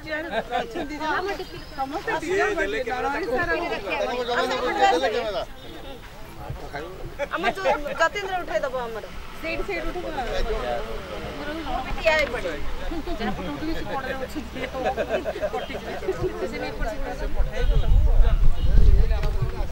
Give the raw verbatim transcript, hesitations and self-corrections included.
जतेन्द्र उठाई दब हमर सेट सेट उठो ठिया पड़े जरा फोटो उठी से पड़े अछि